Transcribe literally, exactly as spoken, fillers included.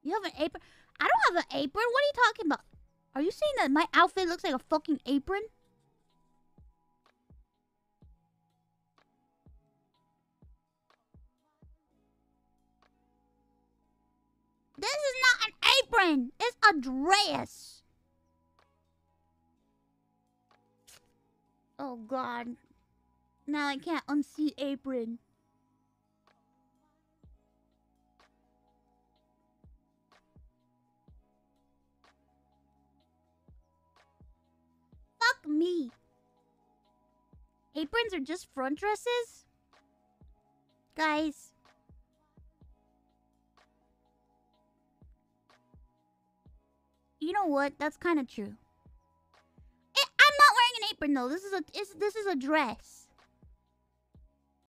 You have an apron? I don't have an apron. What are you talking about? Are you saying that my outfit looks like a fucking apron? This is not an apron. It's a dress. Oh god. Now I can't unsee apron. Fuck me. Aprons are just front dresses? Guys. You know what? That's kind of true. It, I'm not wearing an apron though. This is a this, this is a dress.